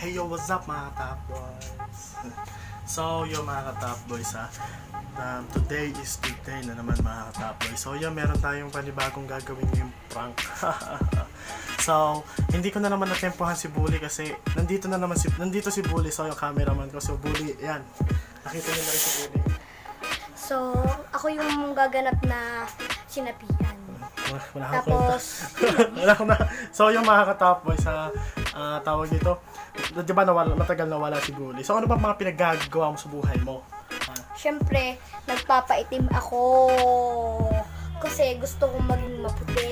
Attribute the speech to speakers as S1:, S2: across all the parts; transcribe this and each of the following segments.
S1: Hey yo, what's up mga top boys? So yung mga top boys today is today na naman mga top boys. So yung meron tayong panibagong gagawin yung prank. So hindi ko na naman natempohan si Bully kasi nandito si Bully. So yung cameraman ko, so Bully, yan, nakita niyo na rin si Bully.
S2: So ako yung gaganap na sinapian.
S1: Tapos wala ko na. So yung mga ka-top boys tawag dito, di ba matagal nawala si Bully. So ano ba mga pinaggagawa mo sa buhay mo?
S2: Siyempre, nagpapaitim ako kasi gusto kong maging maputi.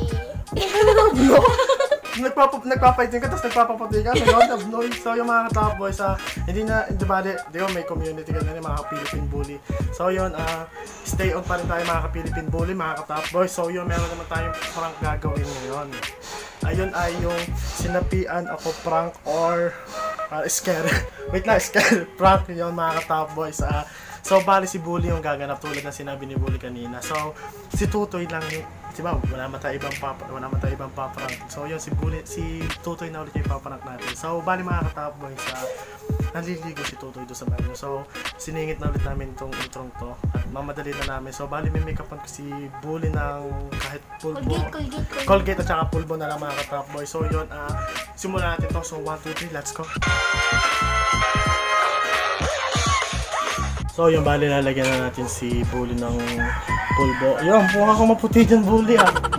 S1: Nagpapaitim ka, tapos nagpapaputi ka. So yung mga ka-top boys, hindi na, di ba may community ka na rin, mga Philippine Bully. So yun, stay on pa rin tayo mga ka-Philippine Bully, mga ka-top boys. So yun, meron naman tayong prank gagawin ngayon. Ayun ay yung sinapian ako prank or scare. Wait lang, scare prank yun mga ka-top boys. So bali si Bully yung gaganap tulad ng sinabi ni Bully kanina. So si Tutoy lang yung, diba, wala man tayo ibang paprank. So yun, si Tutoy na ulit yung paprank natin. So bali mga ka-top boys, naliligo si Tutoy doon sa banyo. So siningit na ulit namin itong introng to at mamadali na namin. So bali may make-upan ko si Bully ng kahit pulbo, Colgate at saka pulbo na lang mga ka-top boys. So yun, simulan natin to. So 1, 2, 3, let's go. So yung bali lalagyan na natin si Bully ng pulbo. Ayun, mukha ko maputi dyan Bully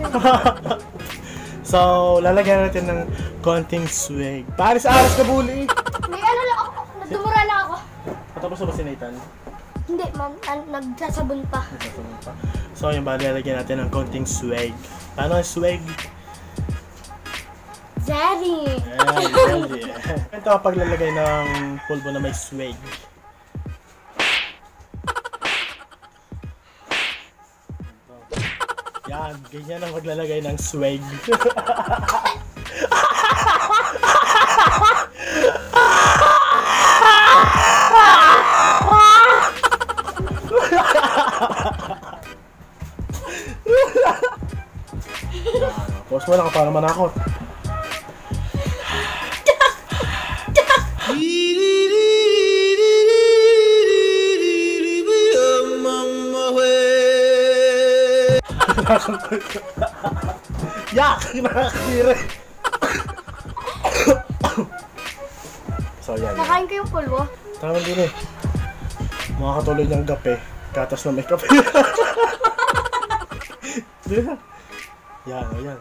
S1: So lalagyan natin ng konting swag. Paris aras ka Bully!
S2: May ano lang ako, nagdumura lang ako.
S1: Patapos na ba si Nathan?
S2: Hindi man, nagsasabon pa.
S1: So yung bali lalagyan natin ng konting swag. Paano ang swag?
S2: Zeddy!
S1: Ito ang paglalagay ng pulbo na may swag. Yan, ganyan ang maglalagay ng swag. Pause mo lang ka para manakot. Yak! Nakakatira! So yan.
S2: Nakain ko yung pulbo.
S1: Tama din makakatuloy ng gape. Gatas na may kape. Yan. Yan.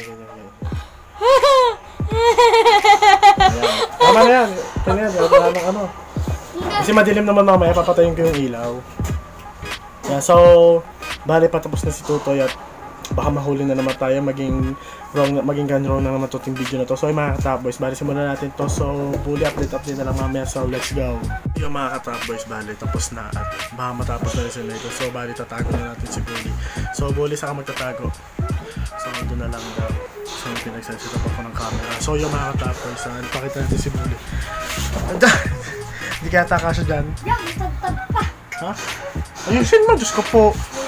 S1: Tama na yan. Wala nang ano. Kasi madilim naman mamaya, papatayin ko yung ilaw. Yan, so bali patapos na si Tutoy at baka mahuli na naman tayo, maging gone wrong na naman itong video na to. So yung mga ka-top boys, bali simulan natin to. So Bully update na lang mamaya, so let's go. Yung mga ka-top boys, bali tapos na at baka matapos na rin sila ito. So bali tatago na natin si Bully. So Bully, saka magtatago? So doon na lang daw. So pinagsaset up ako ng camera. So yung mga ka-top boys, pakita natin si Bully. Hindi kaya taka siya dyan.
S2: Yan, tagtag pa.
S1: Ha? Ayusin mo, Diyos ko po.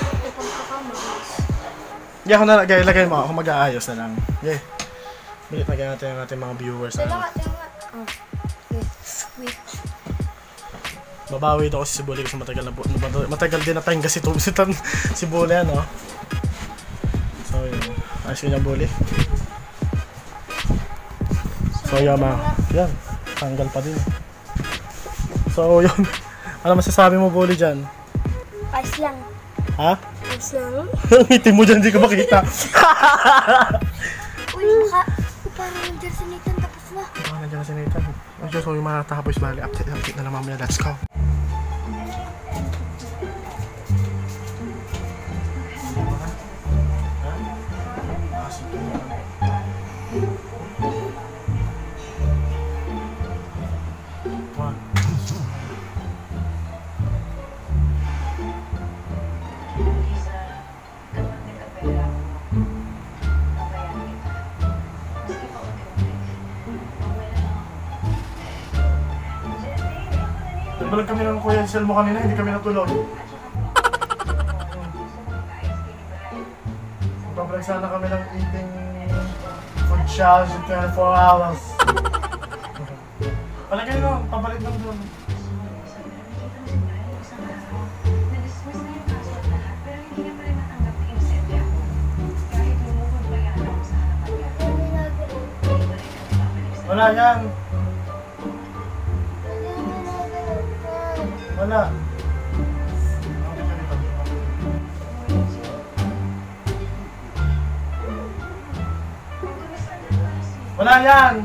S1: Yeah, ako na lagay mo, ako mag-aayos na lang. Yeah. Bilit lagyan natin ang ating mga viewers.
S2: Teka. Sweet.
S1: Babawi ito kasi si Bully kasi matagal din napahinga si Bully, ano. So yun, ayos ko niya Bully. So yan yan, tanggal pa din. So yun, ano masasabi mo Bully dyan?
S2: Ayos lang.
S1: Ha?
S2: Ayos lang.
S1: Ngiti mo dyan, hindi ko makita.
S2: Uy, parang nandiyan si Nathan, tapos na.
S1: Parang nandiyan na si Nathan. So yung mga tapos bali, update na lang mamaya, let's go. Nagbalag kami ng Kuya Sel mo kanina, hindi kami natulog. Magbabalag sana kami ng eating food challenge in 24 hours. Palagay nun, pabalik lang doon. Wala yan. Wala. Wala yan.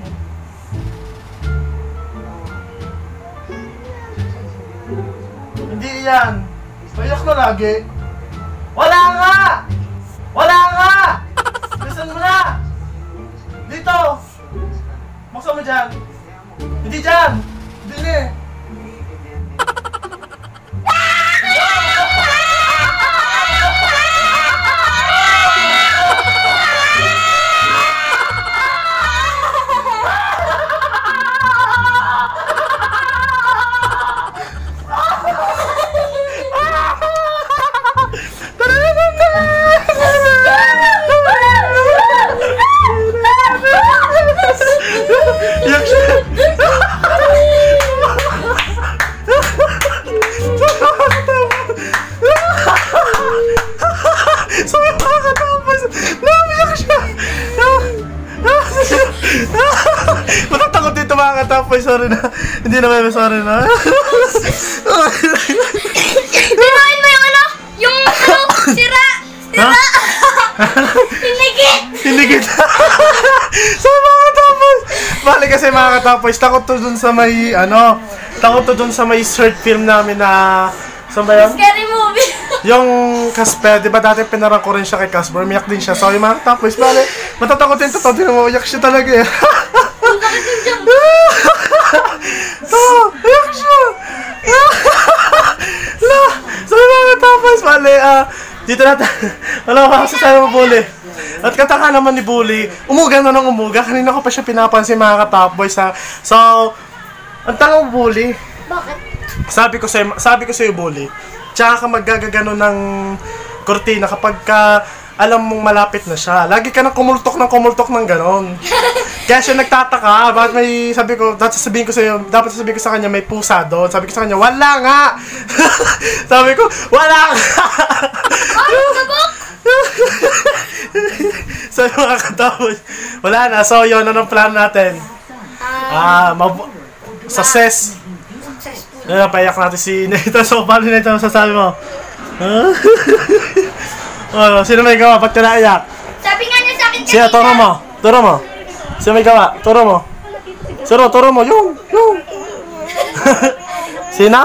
S1: Hindi yan. Payak na lagi. Wala nga! Wala nga! Listen mo na! Dito! Buksan mo dyan. Hindi dyan! Hindi na eh. Matatakot dito mga katapoy, sorry na. Hindi na may sorry na.
S2: Tinahin mo yung ano? Yung ano? Sira! Sira! Hinigit!
S1: Hinigit! So mga katapoy! Bali kasi mga katapoy, takot to dun sa may ano, takot to dun sa may short film namin na saan ba yun?
S2: Scary movie!
S1: Yung Casper, di ba dati pinarang ko rin siya kay Casper, umiyak din siya. So yung mga katapoy, bali, matatakot din to, di na umiyak siya talaga eh. Umiyak siya! So yung mga katapoy, bali, dito na tayo. Wala ko masasabi mo, Bully. At kataka naman ni Bully, umuga na ng umuga. Kanina ko pa siya pinapansin mga ka-top boys ha. So, ang tanga mo, Bully.
S2: Bakit?
S1: Sabi ko sa'yo, Bully, tsaka ka maggagagano ng kortina kapag ka alam mong malapit na siya. Lagi ka nang kumultok ng ganon. Kaya siya nagtataka, bakit may, dapat sasabihin ko sa kanya may pusa doon. Sabi ko sa kanya, wala nga! Sabi ko, wala nga! So yung mga katapos, wala na. So yun, anong plan natin? Success. Payak natin si Nathan. So paano Nathan, masasabi mo? Sino may gawa? Ba't ka naiyak?
S2: Sabi nga niya sa akin kanina.
S1: Siya, turo mo. Sino may gawa? Turo mo. Turo mo. Yung. Sina?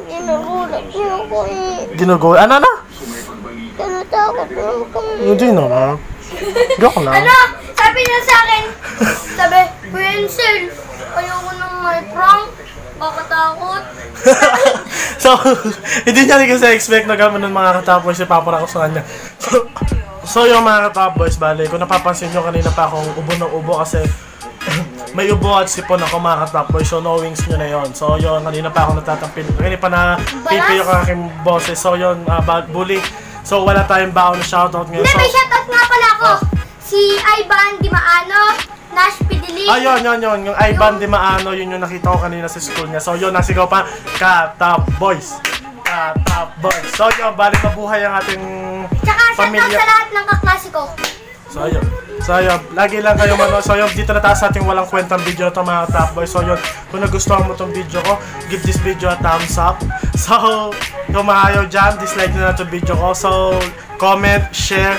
S1: Ginugulat. Ano na?
S2: Tinatakot ako.
S1: Hindi naman. Joke lang.
S2: Ano? Sabi niya sa akin. Sabi, Pencil, ayoko nang may prank. Kakatakot.
S1: So, hindi niya rin kasi expect na gano'n ng mga katapos si Papa ako sa kanya. So yung mga katapos, bali, kung napapansin nyo kanina pa akong ubo ng ubo kasi may ubo at sipon ako mga katapos. So no wings nyo na yun. So yun, kanina pa ako natatampil. Kanina pa na pipi yung aking boses. So yun, Bully. So wala tayong baon na shoutout ngayon.
S2: Hindi, may shoutout nga pala ako. Si Ivan Dimaano, Nash Pidili.
S1: Yun. Yung Ivan Di Maano, yun yung nakita ko kanina sa school niya. So yun, nasigaw pa, Ka-Top Boys. Ka-Top Boys. So yun, balik mabuhay ang ating
S2: Tsaka
S1: pamilya.
S2: shoutout sa lahat ng kaklasiko.
S1: So yun, lagi lang kayo manood. So yun, dito na tayo sa ating walang kwentang video na ito mga Top Boys. So yun, kung nagustuhan mo itong video ko, give this video a thumbs up. So, kung maayaw dyan, dislike na itong video ko. So, comment, share,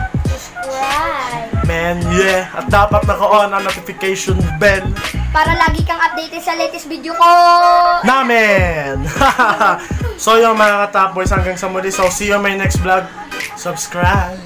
S1: man, yeah. At dapat naka-on ang notification bell
S2: para lagi kang updated sa latest video ko
S1: namin. So yung mga ka-Top Boys, hanggang sa muli. So see you on my next vlog. Subscribe.